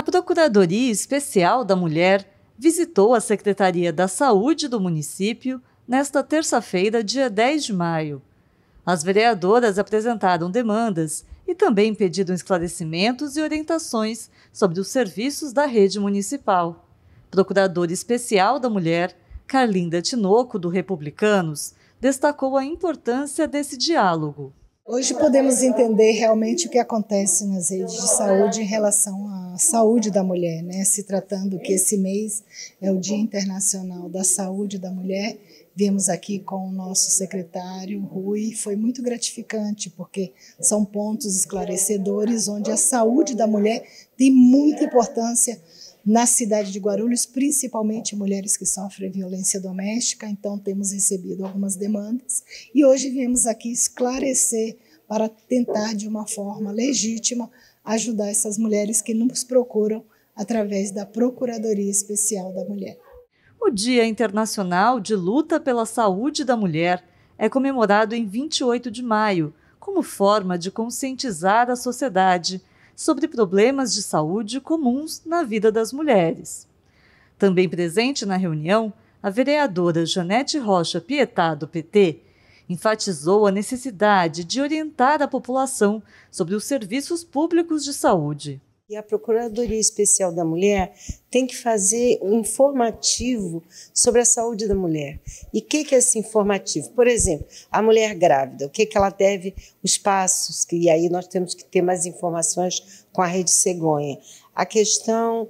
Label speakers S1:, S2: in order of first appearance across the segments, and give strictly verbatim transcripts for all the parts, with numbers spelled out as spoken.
S1: Procuradoria Especial da Mulher visitou a Secretaria da Saúde do município nesta terça-feira, dia dez de maio. As vereadoras apresentaram demandas e também pediram esclarecimentos e orientações sobre os serviços da rede municipal. Procuradora Especial da Mulher, Carlinda Tinoco, do Republicanos, destacou a importância desse diálogo.
S2: Hoje podemos entender realmente o que acontece nas redes de saúde em relação à saúde da mulher, né? Se tratando que esse mês é o Dia Internacional da Saúde da Mulher, viemos aqui com o nosso secretário Rui, foi muito gratificante porque são pontos esclarecedores onde a saúde da mulher tem muita importância na cidade de Guarulhos, principalmente mulheres que sofrem violência doméstica. Então temos recebido algumas demandas e hoje viemos aqui esclarecer para tentar de uma forma legítima ajudar essas mulheres que nos procuram através da Procuradoria Especial da Mulher.
S1: O Dia Internacional de Luta pela Saúde da Mulher é comemorado em vinte e oito de maio, como forma de conscientizar a sociedade sobre problemas de saúde comuns na vida das mulheres. Também presente na reunião, a vereadora Janete Rocha Pietá, do P T, enfatizou a necessidade de orientar a população sobre os serviços públicos de saúde.
S3: E a Procuradoria Especial da Mulher tem que fazer um informativo sobre a saúde da mulher. E o que, que é esse informativo? Por exemplo, a mulher grávida, o que, que ela deve, os passos, que, e aí nós temos que ter mais informações com a Rede Cegonha. A questão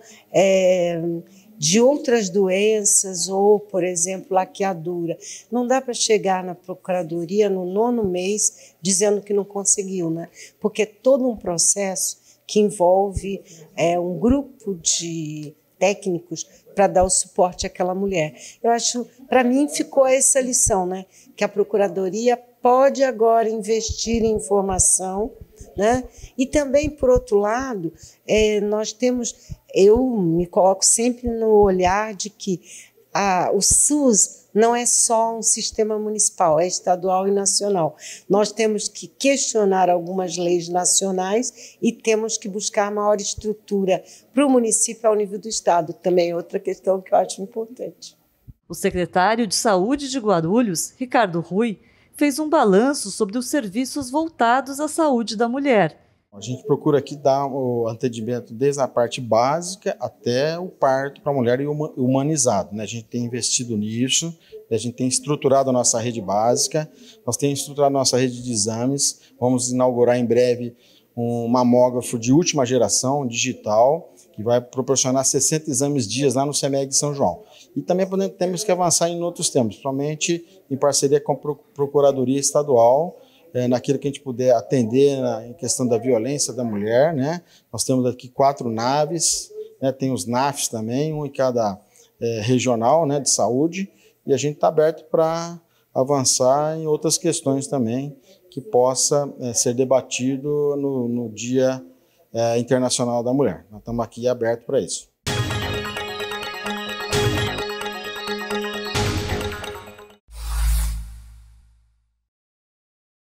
S3: é, de outras doenças ou, por exemplo, laqueadura. Não dá para chegar na Procuradoria no nono mês dizendo que não conseguiu, né? Porque é todo um processo que envolve é, um grupo de técnicos para dar o suporte àquela mulher. Eu acho, para mim, ficou essa lição, né? Que a Procuradoria pode agora investir em informação, né? E também, por outro lado, é, nós temos, eu me coloco sempre no olhar de que a, o SUS não é só um sistema municipal, é estadual e nacional. Nós temos que questionar algumas leis nacionais e temos que buscar maior estrutura para o município ao nível do estado. Também é outra questão que eu acho importante.
S1: O secretário de Saúde de Guarulhos, Ricardo Rui, fez um balanço sobre os serviços voltados à saúde da mulher.
S4: A gente procura aqui dar o atendimento desde a parte básica até o parto para a mulher e humanizado, né? A gente tem investido nisso, a gente tem estruturado a nossa rede básica, nós temos estruturado a nossa rede de exames, vamos inaugurar em breve um mamógrafo de última geração, digital, que vai proporcionar sessenta exames dias lá no CEMEG de São João. E também podemos, temos que avançar em outros temas, principalmente em parceria com a Procuradoria Estadual, É, naquilo que a gente puder atender na, em questão da violência da mulher, né? Nós temos aqui quatro naves, né? Tem os N A Fs também, um em cada é, regional, né, de saúde, e a gente está aberto para avançar em outras questões também que possa é, ser debatido no, no Dia é, Internacional da Mulher. Nós estamos aqui abertos para isso.